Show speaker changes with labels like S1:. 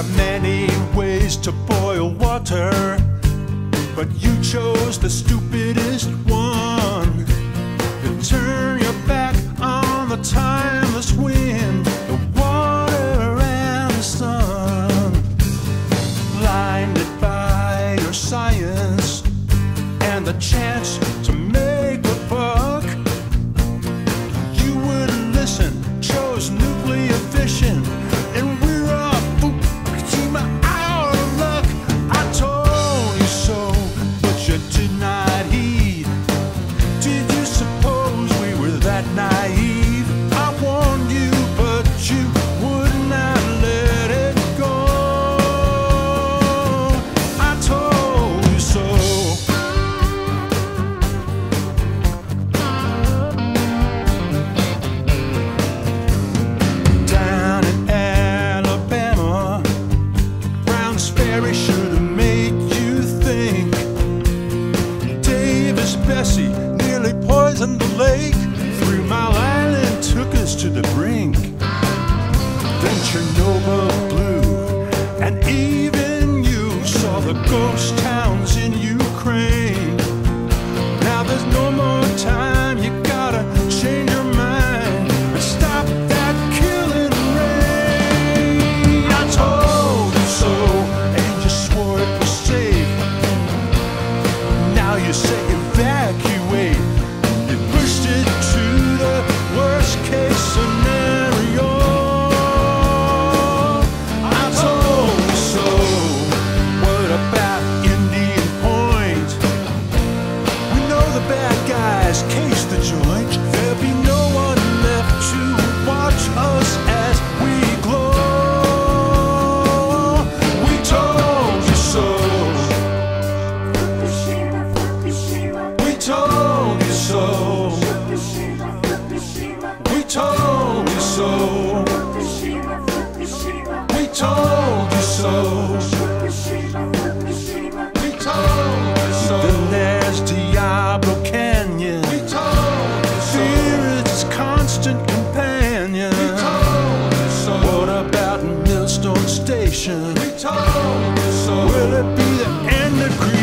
S1: are many ways to boil water, but you chose the stupidest one. You turn your back on the timeless wind, the water and the sun. Blinded by your science and the chance to make a buck, you wouldn't listen, chose nuclear fission, and we're all out of luck. I told you so, but you did not heed. Did you suppose we were that naive? I warned you, but you would not let it go. I told you so. Down in Alabama, Brown's Ferry should have made you think. Davis-Besse nearly poisoned the lake. 3 Mile Island took us to the brink. Then Chernobyl blew, and even you saw the ghost towns in Ukraine. Now there's no more time, you gotta change your mind and stop that killing rain. I told you so, and you swore it was safe. Now you say evacuate. You pushed it to the worst case scenario. I told you so. What about Indian Point? We know the bad guys case the joint. There'll be no one left to watch us as we glow. We told you so. We told you so. We told you so. We told you so. We told you so. Then there's Diablo Canyon. We told you so. Fear is its constant companion. We told you so. What about Millstone Station? We told you so. Will it be the end of creation?